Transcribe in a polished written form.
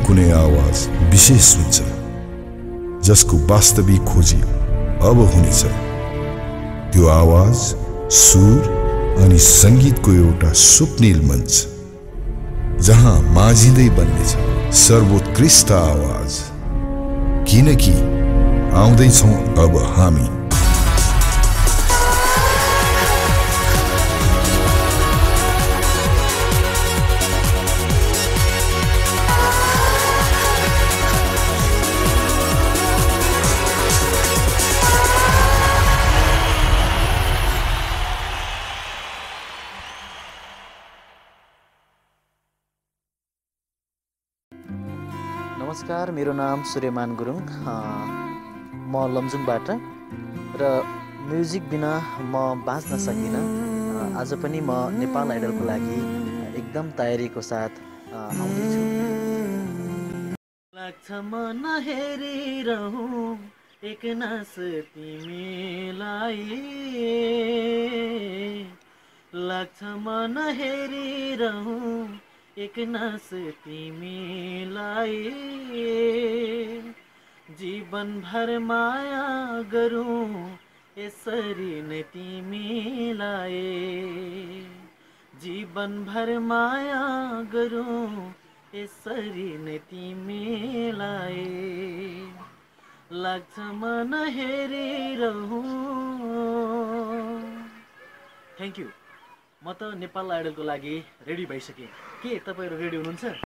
कुनै आवाज विशेष हुन्छ जसको वास्तविक खोजी अब हुनेछ। त्यो आवाज सुर अनि संगीतको एउटा स्वप्निल मञ्च जहाँ माझिँदै बन्नेछ सर्वोत्कृष्ट आवाज, किनकि आउँदैछौं अब हामी। नमस्कार, मेरो नाम सूर्यमान गुरुङ। म लमजुङबाट र म्युजिक बिना म बाँच्न सक्दिनँ। आज पनि म नेपाल आइडलको लागि एकदम तयारीको साथ आउँदैछु। लाग्छ म नहेरिरहँ एक नास तिमीलाई, लाग्छ म नहेरिरहँ एक नास तिमीलाई, जीवन भर माया गरौँ यसरी नै तिमीलाई, जीवन भर माया गरौँ यसरी नै तिमीलाई, लाग्छ म नहेरिरहँ। Thank you. म त नेपाल आइडलको लागि रेडी भइसकेँ। के तपाईहरु रेडी हुनुहुन्छ?